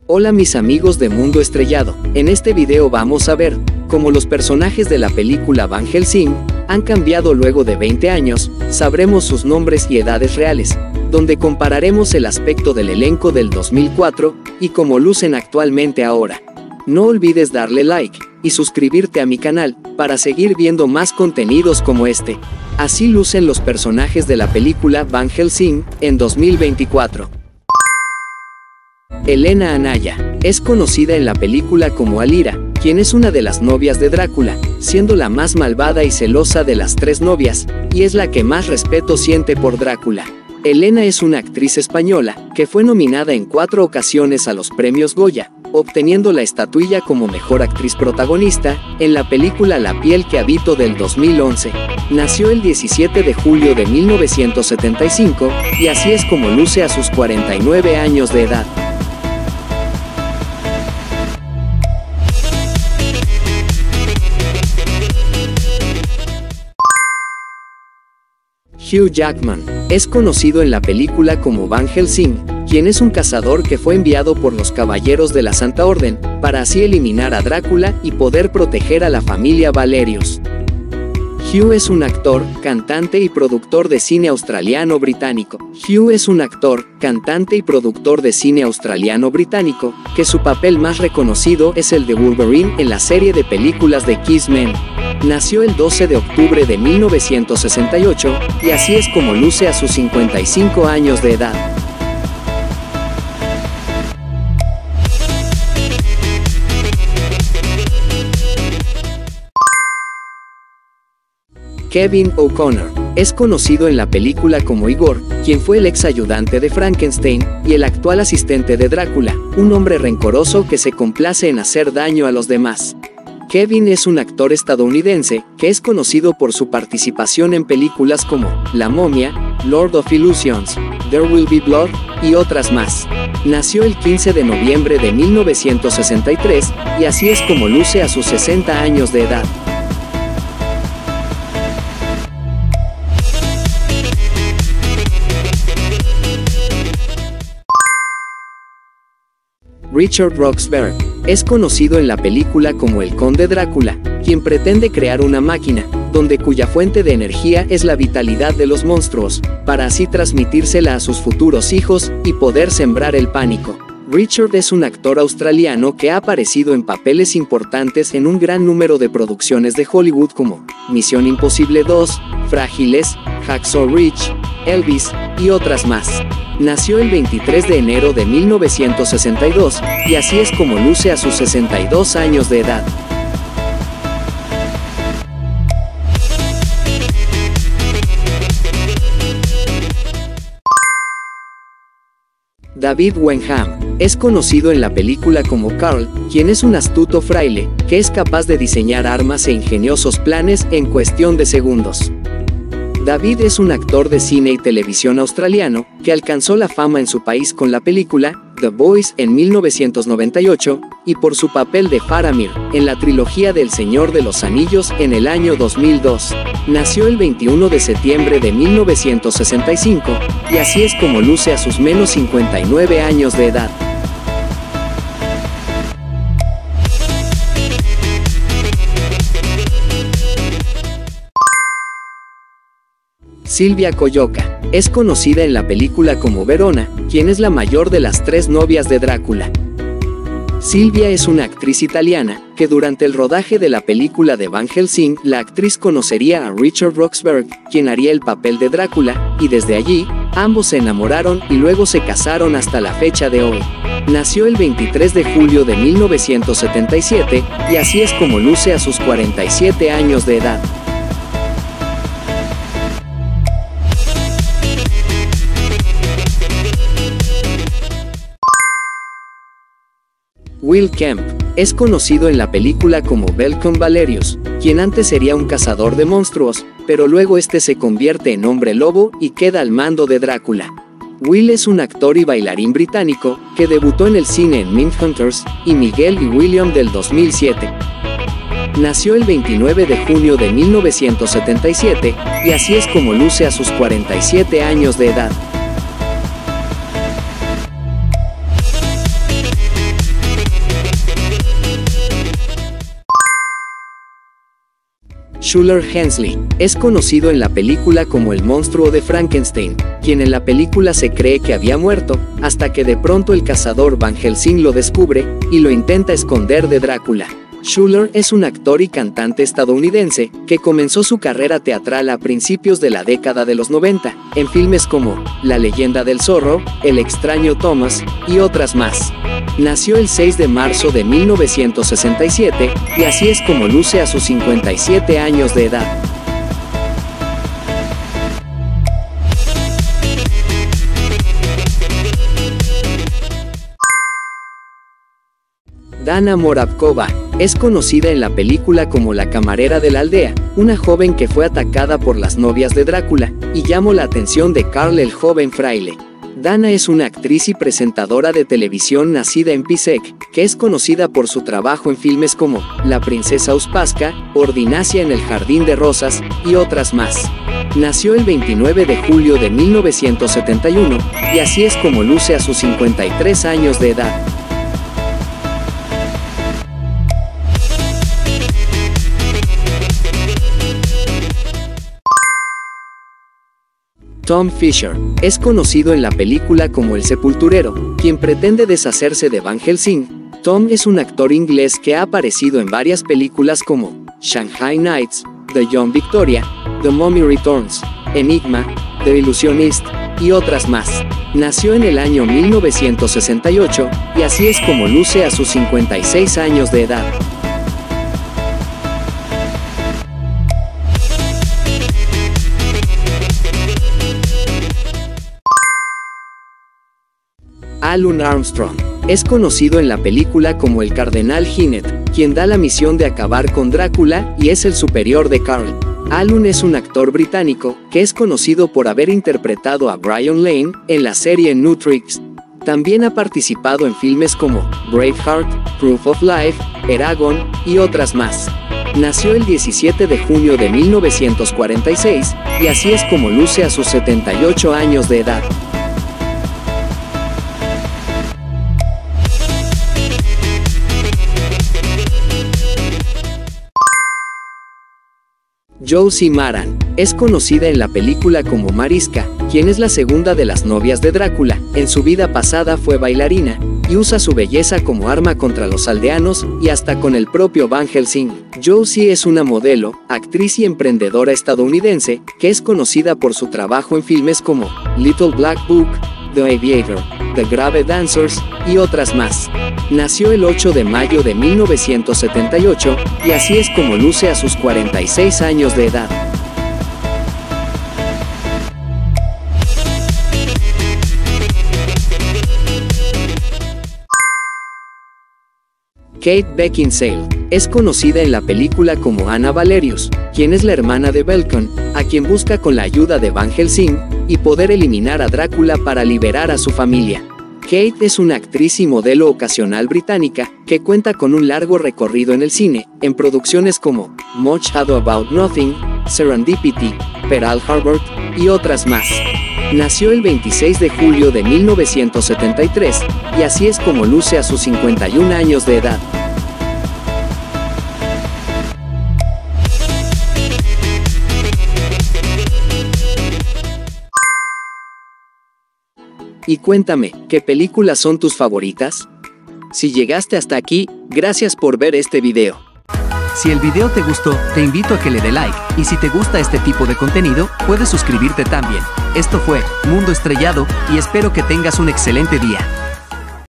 Hola mis amigos de Mundo Estrellado, en este video vamos a ver cómo los personajes de la película Van Helsing han cambiado luego de 20 años, sabremos sus nombres y edades reales, donde compararemos el aspecto del elenco del 2004 y cómo lucen actualmente ahora. No olvides darle like y suscribirte a mi canal para seguir viendo más contenidos como este. Así lucen los personajes de la película Van Helsing en 2024. Elena Anaya es conocida en la película como Alira, quien es una de las novias de Drácula, siendo la más malvada y celosa de las tres novias, y es la que más respeto siente por Drácula. Elena es una actriz española que fue nominada en 4 ocasiones a los premios Goya, obteniendo la estatuilla como mejor actriz protagonista en la película La piel que habito del 2011. Nació el 17 de julio de 1975, y así es como luce a sus 49 años de edad. Hugh Jackman es conocido en la película como Van Helsing, quien es un cazador que fue enviado por los Caballeros de la Santa Orden, para así eliminar a Drácula y poder proteger a la familia Valerius. Hugh es un actor, cantante y productor de cine australiano-británico. Hugh es un actor, cantante y productor de cine australiano-británico, que su papel más reconocido es el de Wolverine en la serie de películas de X-Men. Nació el 12 de octubre de 1968, y así es como luce a sus 55 años de edad. Kevin O'Connor es conocido en la película como Igor, quien fue el ex ayudante de Frankenstein y el actual asistente de Drácula, un hombre rencoroso que se complace en hacer daño a los demás. Kevin es un actor estadounidense que es conocido por su participación en películas como La momia, Lord of Illusions, There Will Be Blood y otras más. Nació el 15 de noviembre de 1963, y así es como luce a sus 60 años de edad. Richard Roxburgh es conocido en la película como el Conde Drácula, quien pretende crear una máquina, cuya fuente de energía es la vitalidad de los monstruos, para así transmitírsela a sus futuros hijos y poder sembrar el pánico. Richard es un actor australiano que ha aparecido en papeles importantes en un gran número de producciones de Hollywood como Misión Imposible 2, Frágiles, Hacksaw Ridge, Elvis y otras más. Nació el 23 de enero de 1962, y así es como luce a sus 62 años de edad. David Wenham es conocido en la película como Carl, quien es un astuto fraile que es capaz de diseñar armas e ingeniosos planes en cuestión de segundos. David es un actor de cine y televisión australiano que alcanzó la fama en su país con la película The Boys en 1998 y por su papel de Faramir en la trilogía del Señor de los Anillos en el año 2002. Nació el 21 de septiembre de 1965, y así es como luce a sus menos 59 años de edad. Silvia Coyoca es conocida en la película como Verona, quien es la mayor de las 3 novias de Drácula. Silvia es una actriz italiana que durante el rodaje de la película de Van Helsing, la actriz conocería a Richard Roxburgh, quien haría el papel de Drácula, y desde allí, ambos se enamoraron y luego se casaron hasta la fecha de hoy. Nació el 23 de julio de 1977, y así es como luce a sus 47 años de edad. Will Kemp es conocido en la película como Belcon Valerius, quien antes sería un cazador de monstruos, pero luego este se convierte en hombre lobo y queda al mando de Drácula. Will es un actor y bailarín británico que debutó en el cine en Mindhunters y Miguel y William del 2007. Nació el 29 de junio de 1977, y así es como luce a sus 47 años de edad. Shuler Hensley es conocido en la película como el monstruo de Frankenstein, quien en la película se cree que había muerto, hasta que de pronto el cazador Van Helsing lo descubre y lo intenta esconder de Drácula. Shuler es un actor y cantante estadounidense que comenzó su carrera teatral a principios de la década de los 90, en filmes como La leyenda del zorro, El extraño Thomas y otras más. Nació el 6 de marzo de 1967 y así es como luce a sus 57 años de edad. Dana Moravkova es conocida en la película como la camarera de la aldea, una joven que fue atacada por las novias de Drácula y llamó la atención de Karl el joven fraile. Dana es una actriz y presentadora de televisión nacida en Písek, que es conocida por su trabajo en filmes como La princesa Uspaska, Ordinacia en el jardín de rosas y otras más. Nació el 29 de julio de 1971 y así es como luce a sus 53 años de edad. Tom Fisher es conocido en la película como el sepulturero, quien pretende deshacerse de Van Helsing. Tom es un actor inglés que ha aparecido en varias películas como Shanghai Nights, The Young Victoria, The Mummy Returns, Enigma, The Illusionist y otras más. Nació en el año 1968 y así es como luce a sus 56 años de edad. Alun Armstrong es conocido en la película como el Cardenal Hinnett, quien da la misión de acabar con Drácula y es el superior de Karl. Alun es un actor británico que es conocido por haber interpretado a Brian Lane en la serie New Tricks. También ha participado en filmes como Braveheart, Proof of Life, Eragon y otras más. Nació el 17 de junio de 1946 y así es como luce a sus 78 años de edad. Josie Maran es conocida en la película como Mariska, quien es la segunda de las novias de Drácula. En su vida pasada fue bailarina y usa su belleza como arma contra los aldeanos y hasta con el propio Van Helsing. Josie es una modelo, actriz y emprendedora estadounidense que es conocida por su trabajo en filmes como Little Black Book, The Aviator, The Grave Dancers y otras más. Nació el 8 de mayo de 1978 y así es como luce a sus 46 años de edad. Kate Beckinsale es conocida en la película como Anna Valerius, quien es la hermana de Belcon, a quien busca con la ayuda de Van Helsing y poder eliminar a Drácula para liberar a su familia. Kate es una actriz y modelo ocasional británica que cuenta con un largo recorrido en el cine, en producciones como Much Ado About Nothing, Serendipity, Pearl Harbor y otras más. Nació el 26 de julio de 1973 y así es como luce a sus 51 años de edad. Y cuéntame, ¿qué películas son tus favoritas? Si llegaste hasta aquí, gracias por ver este video. Si el video te gustó, te invito a que le dé like, y si te gusta este tipo de contenido, puedes suscribirte también. Esto fue Mundo Estrellado, y espero que tengas un excelente día.